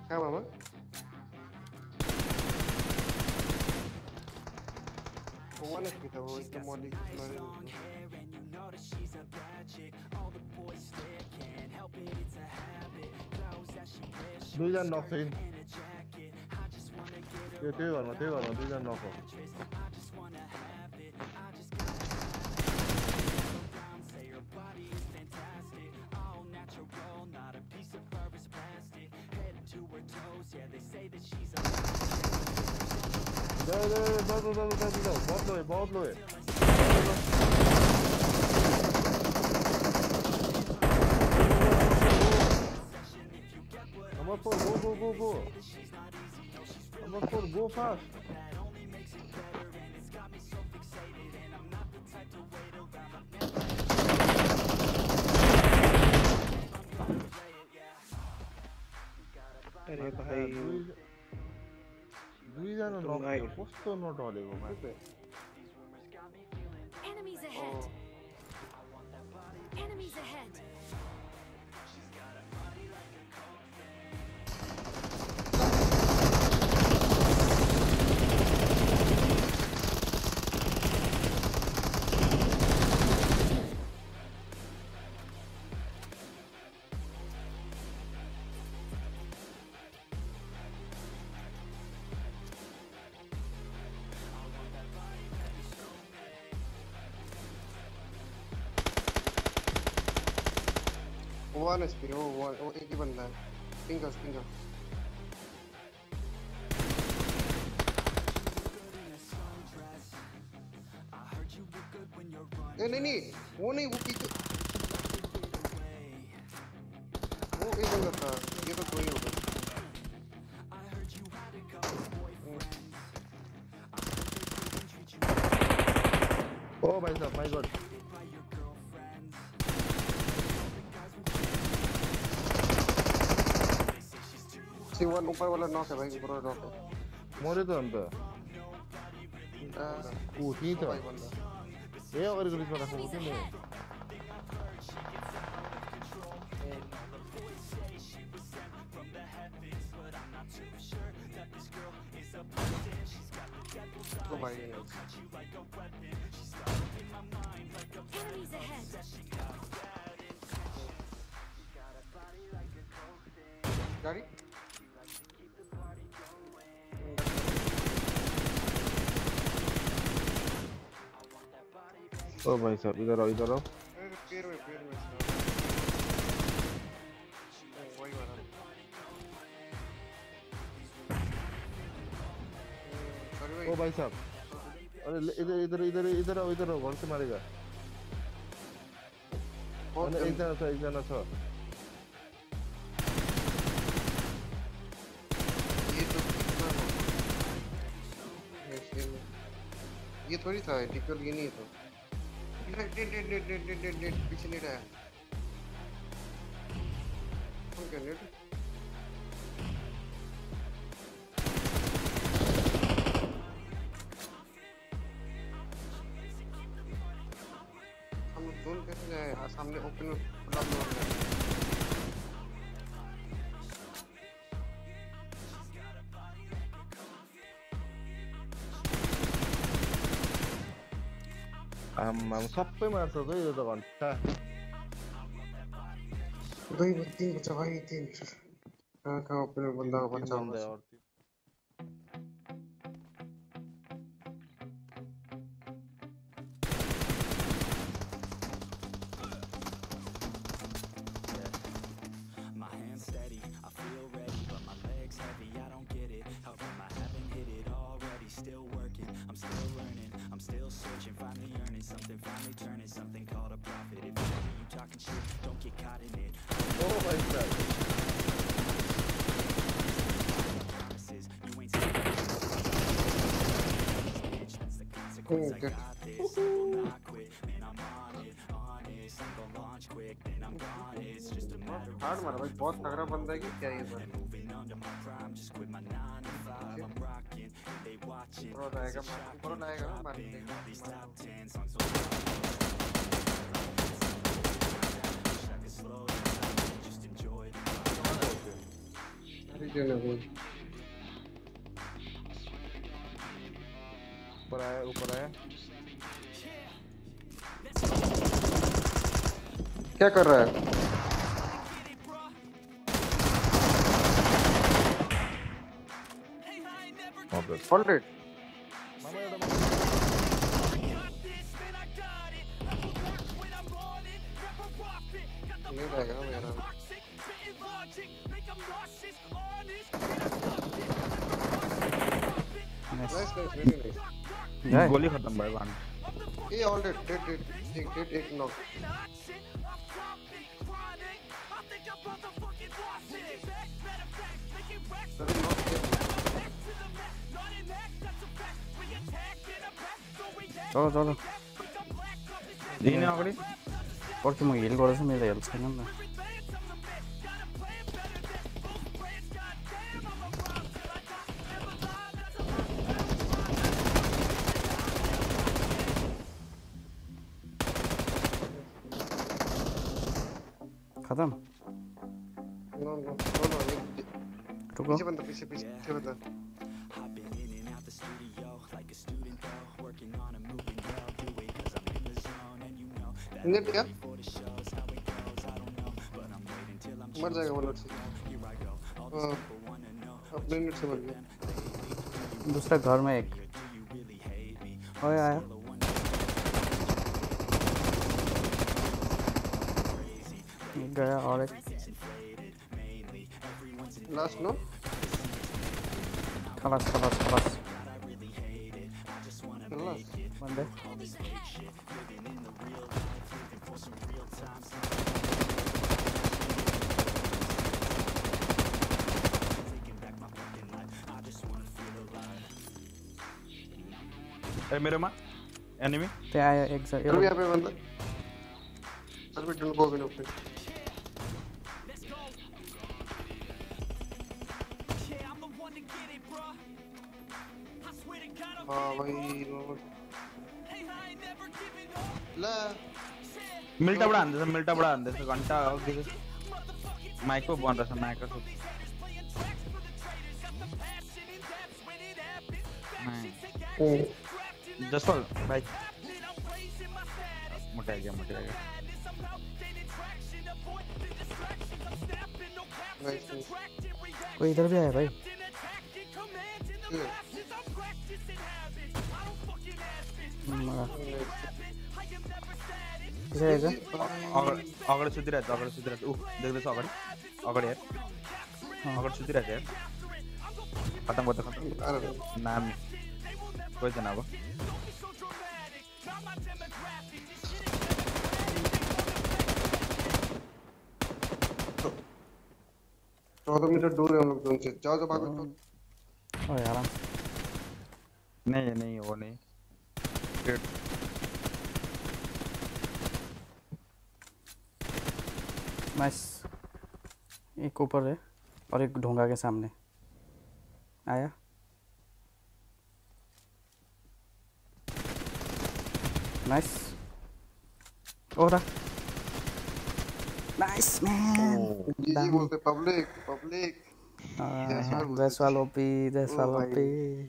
Come mama. One is with the molly. दुईजना नक छैन त्यही घरमा दुईजना नक हो बहुत लो है Number 4, go. Number 4, go fast. अरे भाई दुईजना नक कस्तो नटलेको मान्छे Enemies ahead. One is speed. Oh, एक ही बंदा है. Fingers. नहीं वो नहीं वो पीछे वो एक बंदा था ये तो कोई होगा ओ भाई साहब माय गॉड C1 ऊपर वाला नॉक है भाई पूरा नॉक है मरे तो अंत ओ ठीक है ए अगाडि रिसमा राख्नु थियो नि ओ भाई Enemies ahead. गाड़ी ओ भाई साहब इधर आओ पेड़ में वही वाला ओ भाई साहब अरे इधर आओ घर से मारेगा एक जना छ ये थोड़ी था टिकल ये नहीं तो डेट पीछे नहीं रहा कौन कर नेट हम जोन कैसे जाए सामने ओपन में खुला फ्लोर है हम सबै मार्छ है यो त घन्टा तीन बच्चा भाई तीन कहाँ ओपन में बंदा का बच्चा और हार्ड मारा भाई बहुत तगड़ा बंदा है कि क्या ये सर ऊपर आएगा ना मार ये ना कोई ऊपर आया क्या कर रहा है Omlet नहीं रहेगा ना मेरा nice very nice गोली खत्म भाई वन ये Omlet did एक knock चलो चलो दिन अगाडि पर्खि म हिल गर्दैछु मेरो हेल्थ छैन नि त खत्म no रुको पीछे बंदा नेट क्या मर जाएगा वो लोग से अपने नेट से मर गया दूसरा घर में एक ओए आया गया और एक लास्ट नो खलास बंदे ए मेरोमा एनिमी त्यहाँ आयो एक जग्गा अरे यहाँ पे बंदा अरे डोंट गो इन ओपन हाँ भाई ला मिल्टा बडा हान्दैछ घन्टा अघि माइक पो बन्द रहेछ माइक जस्ट भाइ मोटा गया कोई इधर भी आया भाई अगाडि सुतिरहेछ ऊ देख्दैछ अगाडि हेर अगाडि सुतिरहेछ हेर खतम नाम कोही छैन अब 14 मीटर दूर है हम लोग दोनों से जाओ भागो ओए आराम नहीं वो नहीं नाइस एक ऊपर है और एक ढोंगा के सामने आया नाइस ओरा नाइस मैन जी बोलते पब्लिक that's all OP